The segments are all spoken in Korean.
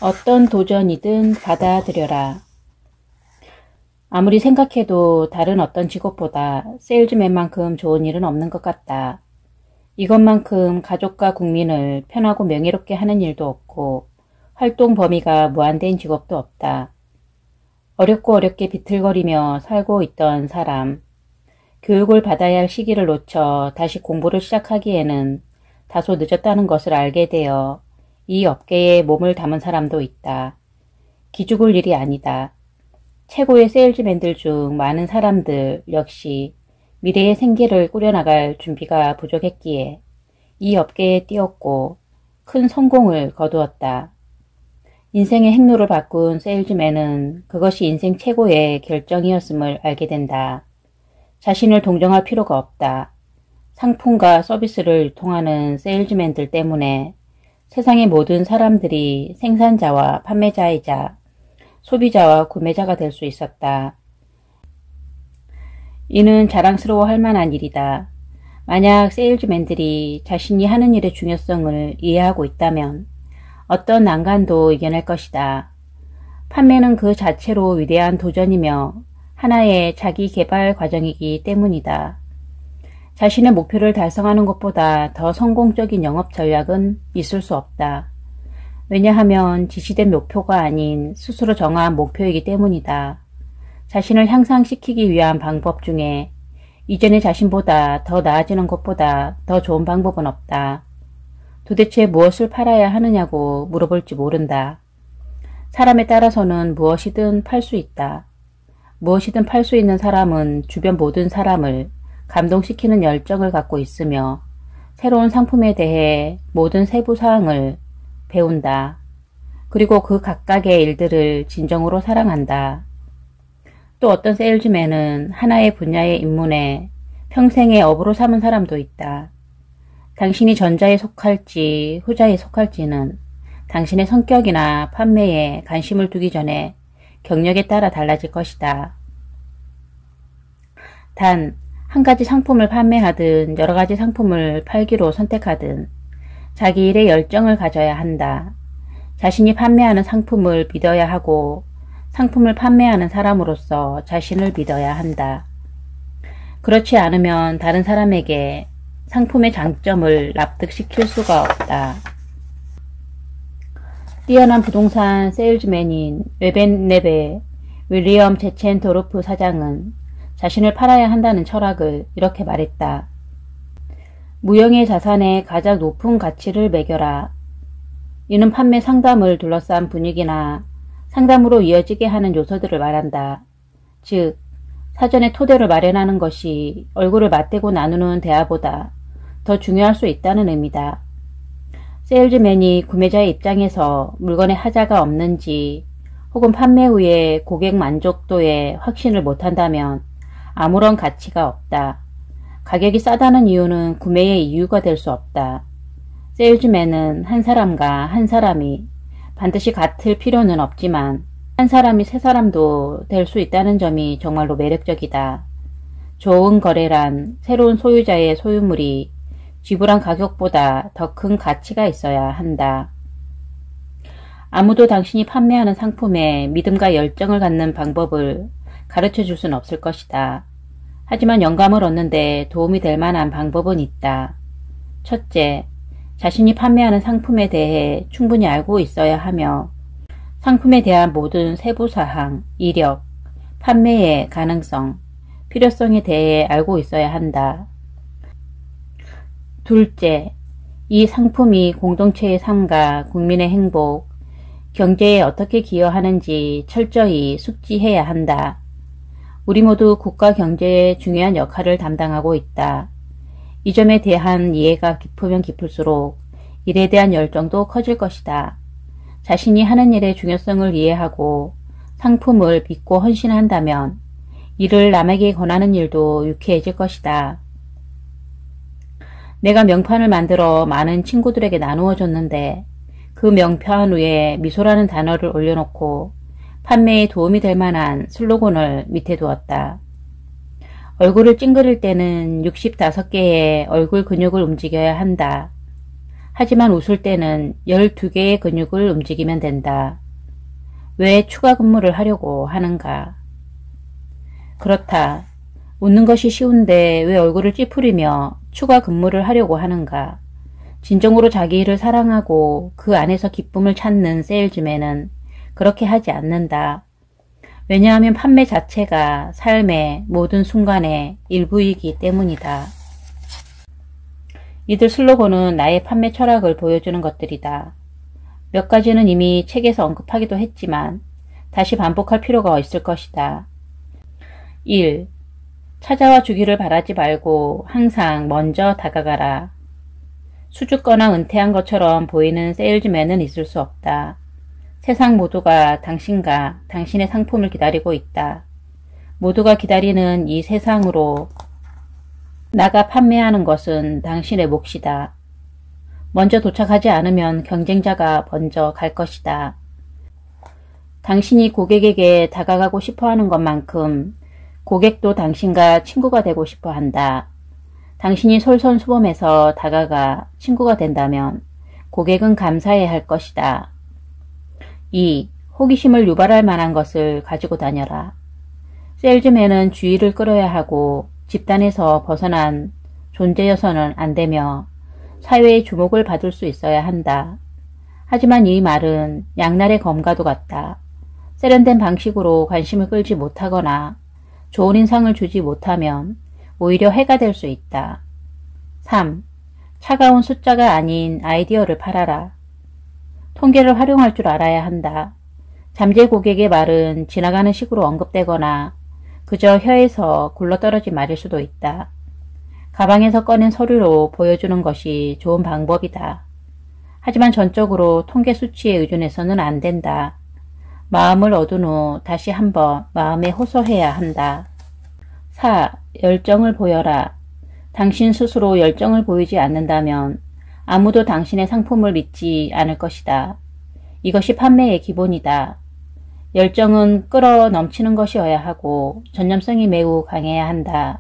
어떤 도전이든 받아들여라. 아무리 생각해도 다른 어떤 직업보다 세일즈맨만큼 좋은 일은 없는 것 같다. 이것만큼 가족과 국민을 편하고 명예롭게 하는 일도 없고 활동 범위가 무한된 직업도 없다. 어렵고 어렵게 비틀거리며 살고 있던 사람, 교육을 받아야 할 시기를 놓쳐 다시 공부를 시작하기에는 다소 늦었다는 것을 알게 되어 이 업계에 몸을 담은 사람도 있다. 기죽을 일이 아니다. 최고의 세일즈맨들 중 많은 사람들 역시 미래의 생계를 꾸려나갈 준비가 부족했기에 이 업계에 뛰었고 큰 성공을 거두었다. 인생의 행로를 바꾼 세일즈맨은 그것이 인생 최고의 결정이었음을 알게 된다. 자신을 동정할 필요가 없다. 상품과 서비스를 유통하는 세일즈맨들 때문에 세상의 모든 사람들이 생산자와 판매자이자 소비자와 구매자가 될 수 있었다. 이는 자랑스러워할 만한 일이다. 만약 세일즈맨들이 자신이 하는 일의 중요성을 이해하고 있다면 어떤 난관도 이겨낼 것이다. 판매는 그 자체로 위대한 도전이며 하나의 자기 개발 과정이기 때문이다. 자신의 목표를 달성하는 것보다 더 성공적인 영업 전략은 있을 수 없다. 왜냐하면 지시된 목표가 아닌 스스로 정한 목표이기 때문이다. 자신을 향상시키기 위한 방법 중에 이전의 자신보다 더 나아지는 것보다 더 좋은 방법은 없다. 도대체 무엇을 팔아야 하느냐고 물어볼지 모른다. 사람에 따라서는 무엇이든 팔 수 있다. 무엇이든 팔 수 있는 사람은 주변 모든 사람을 감동시키는 열정을 갖고 있으며 새로운 상품에 대해 모든 세부 사항을 배운다. 그리고 그 각각의 일들을 진정으로 사랑한다. 또 어떤 세일즈맨은 하나의 분야의 입문에 평생의 업으로 삼은 사람도 있다. 당신이 전자에 속할지 후자에 속할지는 당신의 성격이나 판매에 관심을 두기 전에 경력에 따라 달라질 것이다. 단, 한 가지 상품을 판매하든 여러 가지 상품을 팔기로 선택하든 자기 일에 열정을 가져야 한다. 자신이 판매하는 상품을 믿어야 하고 상품을 판매하는 사람으로서 자신을 믿어야 한다. 그렇지 않으면 다른 사람에게 상품의 장점을 납득시킬 수가 없다. 뛰어난 부동산 세일즈맨인 웨벤랩의 윌리엄 제첸도르프 사장은 자신을 팔아야 한다는 철학을 이렇게 말했다. 무형의 자산의 가장 높은 가치를 매겨라. 이는 판매 상담을 둘러싼 분위기나 상담으로 이어지게 하는 요소들을 말한다. 즉, 사전에 토대를 마련하는 것이 얼굴을 맞대고 나누는 대화보다 더 중요할 수 있다는 의미다. 세일즈맨이 구매자의 입장에서 물건의 하자가 없는지 혹은 판매 후에 고객 만족도에 확신을 못한다면 아무런 가치가 없다. 가격이 싸다는 이유는 구매의 이유가 될 수 없다. 세일즈맨은 한 사람과 한 사람이 반드시 같을 필요는 없지만 한 사람이 세 사람도 될 수 있다는 점이 정말로 매력적이다. 좋은 거래란 새로운 소유자의 소유물이 지불한 가격보다 더 큰 가치가 있어야 한다. 아무도 당신이 판매하는 상품에 믿음과 열정을 갖는 방법을 가르쳐 줄 수는 없을 것이다. 하지만 영감을 얻는데 도움이 될 만한 방법은 있다. 첫째, 자신이 판매하는 상품에 대해 충분히 알고 있어야 하며 상품에 대한 모든 세부사항, 이력, 판매의 가능성, 필요성에 대해 알고 있어야 한다. 둘째, 이 상품이 공동체의 삶과 국민의 행복, 경제에 어떻게 기여하는지 철저히 숙지해야 한다. 우리 모두 국가 경제에 중요한 역할을 담당하고 있다. 이 점에 대한 이해가 깊으면 깊을수록 일에 대한 열정도 커질 것이다. 자신이 하는 일의 중요성을 이해하고 상품을 믿고 헌신한다면 이를 남에게 권하는 일도 유쾌해질 것이다. 내가 명판을 만들어 많은 친구들에게 나누어 줬는데 그 명판 위에 미소라는 단어를 올려놓고 판매에 도움이 될 만한 슬로건을 밑에 두었다. 얼굴을 찡그릴 때는 65개의 얼굴 근육을 움직여야 한다. 하지만 웃을 때는 12개의 근육을 움직이면 된다. 왜 추가 근무를 하려고 하는가? 그렇다. 웃는 것이 쉬운데 왜 얼굴을 찌푸리며 추가 근무를 하려고 하는가? 진정으로 자기 일을 사랑하고 그 안에서 기쁨을 찾는 세일즈맨은 그렇게 하지 않는다. 왜냐하면 판매 자체가 삶의 모든 순간의 일부이기 때문이다. 이들 슬로건은 나의 판매 철학을 보여주는 것들이다. 몇 가지는 이미 책에서 언급하기도 했지만 다시 반복할 필요가 있을 것이다. 1. 찾아와 주기를 바라지 말고 항상 먼저 다가가라. 수줍거나 은퇴한 것처럼 보이는 세일즈맨은 있을 수 없다. 세상 모두가 당신과 당신의 상품을 기다리고 있다. 모두가 기다리는 이 세상으로 나가 판매하는 것은 당신의 몫이다. 먼저 도착하지 않으면 경쟁자가 먼저 갈 것이다. 당신이 고객에게 다가가고 싶어하는 것만큼 고객도 당신과 친구가 되고 싶어 한다. 당신이 솔선수범해서 다가가 친구가 된다면 고객은 감사해야 할 것이다. 2. 호기심을 유발할 만한 것을 가지고 다녀라. 세일즈맨은 주의를 끌어야 하고 집단에서 벗어난 존재여서는 안 되며 사회의 주목을 받을 수 있어야 한다. 하지만 이 말은 양날의 검과도 같다. 세련된 방식으로 관심을 끌지 못하거나 좋은 인상을 주지 못하면 오히려 해가 될 수 있다. 3. 차가운 숫자가 아닌 아이디어를 팔아라. 통계를 활용할 줄 알아야 한다. 잠재 고객의 말은 지나가는 식으로 언급되거나 그저 혀에서 굴러떨어진 말일 수도 있다. 가방에서 꺼낸 서류로 보여주는 것이 좋은 방법이다. 하지만 전적으로 통계 수치에 의존해서는 안 된다. 마음을 얻은 후 다시 한번 마음에 호소해야 한다. 4. 열정을 보여라. 당신 스스로 열정을 보이지 않는다면 아무도 당신의 상품을 믿지 않을 것이다. 이것이 판매의 기본이다. 열정은 끌어 넘치는 것이어야 하고 전념성이 매우 강해야 한다.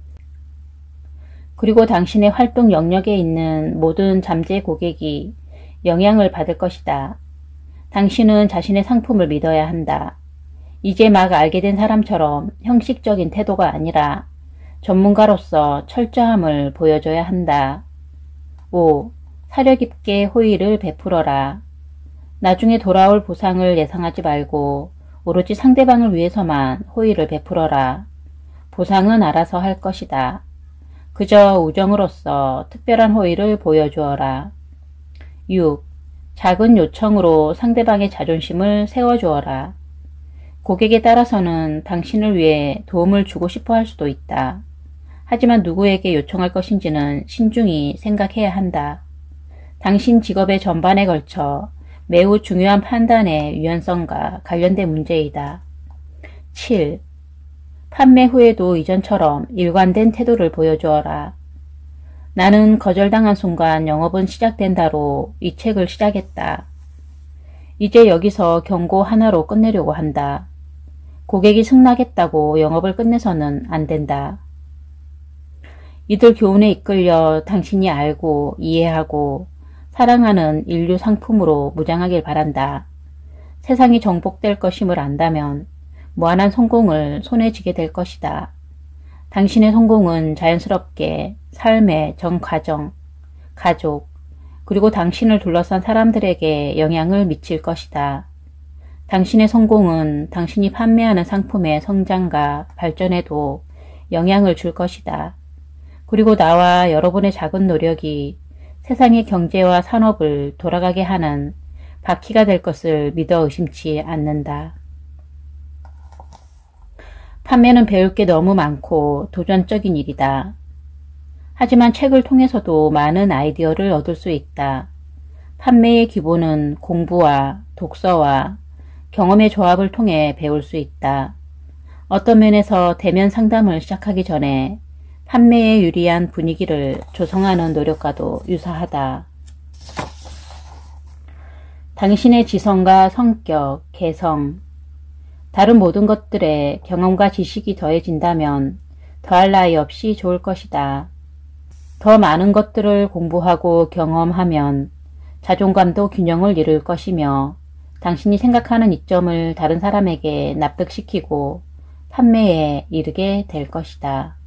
그리고 당신의 활동 영역에 있는 모든 잠재 고객이 영향을 받을 것이다. 당신은 자신의 상품을 믿어야 한다. 이제 막 알게 된 사람처럼 형식적인 태도가 아니라 전문가로서 철저함을 보여줘야 한다. 5. 사려 깊게 호의를 베풀어라. 나중에 돌아올 보상을 예상하지 말고 오로지 상대방을 위해서만 호의를 베풀어라. 보상은 알아서 할 것이다. 그저 우정으로서 특별한 호의를 보여주어라. 6. 작은 요청으로 상대방의 자존심을 세워주어라. 고객에 따라서는 당신을 위해 도움을 주고 싶어 할 수도 있다. 하지만 누구에게 요청할 것인지는 신중히 생각해야 한다. 당신 직업의 전반에 걸쳐 매우 중요한 판단의 유연성과 관련된 문제이다. 7. 판매 후에도 이전처럼 일관된 태도를 보여주어라. 나는 거절당한 순간 영업은 시작된다로 이 책을 시작했다. 이제 여기서 경고 하나로 끝내려고 한다. 고객이 승낙했다고 영업을 끝내서는 안 된다. 이들 교훈에 이끌려 당신이 알고 이해하고 사랑하는 인류 상품으로 무장하길 바란다. 세상이 정복될 것임을 안다면 무한한 성공을 손에 쥐게 될 것이다. 당신의 성공은 자연스럽게 삶의 전 가정, 가족, 그리고 당신을 둘러싼 사람들에게 영향을 미칠 것이다. 당신의 성공은 당신이 판매하는 상품의 성장과 발전에도 영향을 줄 것이다. 그리고 나와 여러분의 작은 노력이 세상의 경제와 산업을 돌아가게 하는 바퀴가 될 것을 믿어 의심치 않는다. 판매는 배울 게 너무 많고 도전적인 일이다. 하지만 책을 통해서도 많은 아이디어를 얻을 수 있다. 판매의 기본은 공부와 독서와 경험의 조합을 통해 배울 수 있다. 어떤 면에서 대면 상담을 시작하기 전에 판매에 유리한 분위기를 조성하는 노력과도 유사하다. 당신의 지성과 성격, 개성, 다른 모든 것들에 경험과 지식이 더해진다면 더할 나위 없이 좋을 것이다. 더 많은 것들을 공부하고 경험하면 자존감도 균형을 잃을 것이며 당신이 생각하는 이점을 다른 사람에게 납득시키고 판매에 이르게 될 것이다.